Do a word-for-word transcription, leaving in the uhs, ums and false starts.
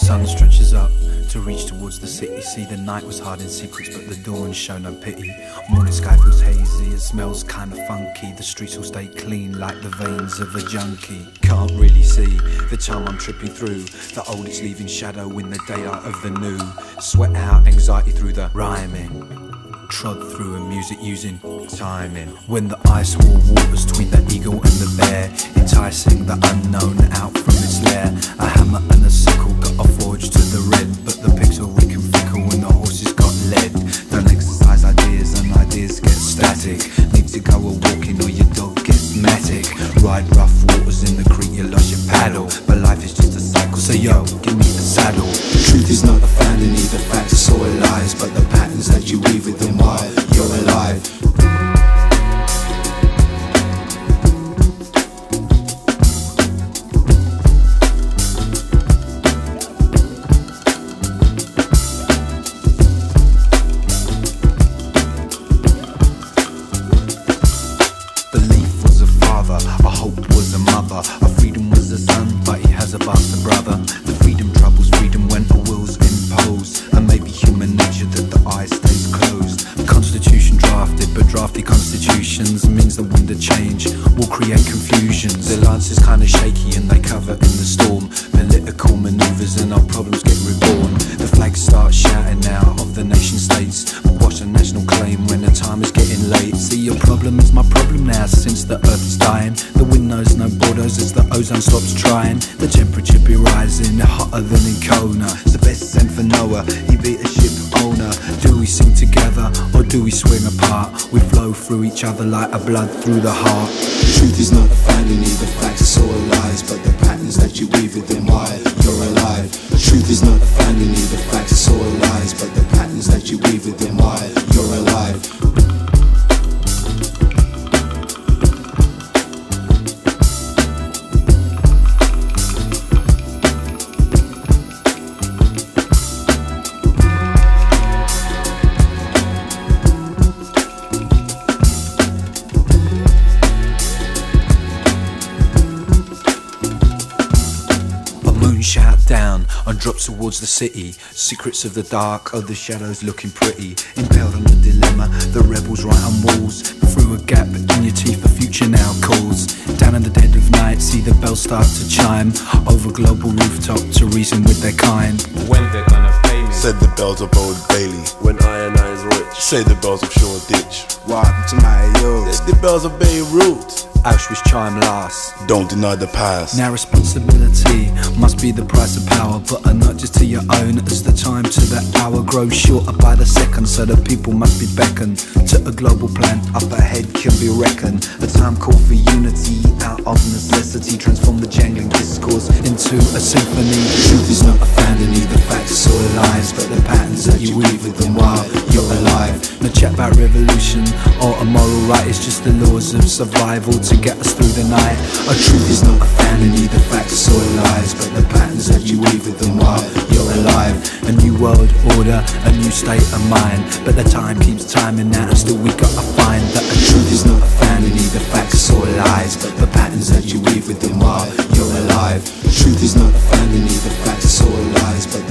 sun stretches up to reach towards the city. See, the night was hard in secrets, but the dawn show no pity. Morning sky feels hazy, it smells kinda funky. The streets will stay clean like the veins of a junkie. Can't really see the charm I'm tripping through. The old is leaving shadow in the daylight of the new. Sweat out anxiety through the rhyming. Trod through a music using timing. When the ice wall waters between the eagle and the bear, enticing the unknown out from its lair. A hammer and a sickle got a forge to the red, but the pigs are weak and fickle when the horses got lead. Don't exercise ideas and ideas get static. Need to go a walking or your dog gets matic. Ride rough waters in the creek, you lost your paddle, but life is just a cycle, so yo, give me a saddle. Truth is not found in either facts or lies, but the patterns that you weave with them while you're alive. Belief was a father, a hope was a mother, a freedom was a son, but he has a bastard brother. The freedom troubles freedom when a will's imposed, and maybe human nature that the eye stays closed. The constitution drafted, but drafty constitutions means the wind of change will create confusions. The lance is kinda shaky and they cover in the storm. Political maneuvers and our problems get reborn. The flags start shouting now of the nation states. Wash a national claim when the time is getting late. See, your problem is my problem now since the earth is dying. The wind knows no borders as the ozone stops trying. The temperature be rising, hotter than in Kona. It's the best sent for Noah, he beat a ship owner. Do we sing together or do we swing apart? We flow through each other like a blood through the heart. Truth is not found in either facts or lies, but the patterns that you weave within while you're alive. Truth is not found in either facts or lies, but the patterns that you weave within while you're alive. Shout down and drops towards the city. Secrets of the dark, of the shadows looking pretty. Impaled on the dilemma, the rebels write on walls. Through a gap in your teeth, the future now calls. Down in the dead of night, see the bells start to chime. Over global rooftop to reason with their kind. When they're gonna pay me, said the bells of Old Bailey. when I and I is rich, Say the bells of Shoreditch. What happened to my yo? Said the bells of Beirut. Auschwitz chime last. Don't deny the past. Now responsibility must be the price of power, but not just to your own, as the time to the hour grows shorter by the second. So the people must be beckoned to a global plan. Up ahead can be reckoned. A time call for unity out of necessity. Transform the jangling discourse into a symphony. Truth is not found in either facts or lies, but the patterns that you weave with them while you're alive. No chat about revolution or a moral right, it's just the laws of survival to get us through the night. A truth is not found in either facts or lies, but the patterns that you weave with them while you're alive. A new world order, a new state of mind, but the time keeps timing now, and still we gotta find that A truth is not found in either facts or lies, but the patterns that you weave with them while you're alive. Truth is not found in either facts or lies, but